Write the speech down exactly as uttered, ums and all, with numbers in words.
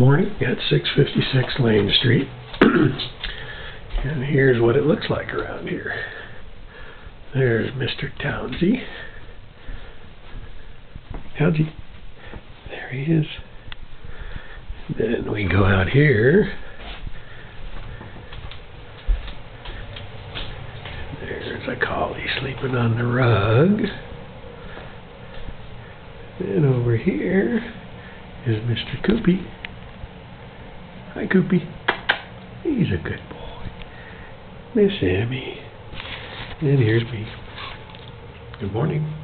Morning at six fifty-six Lane Street. And here's what it looks like around here. There's Mister Townsy. Townsy. There he is. Then we go out here. There's a collie sleeping on the rug. Then over here is Mister Koopy. Hi, Koopy. He's a good boy. Miss Emmy. And here's me. Good morning.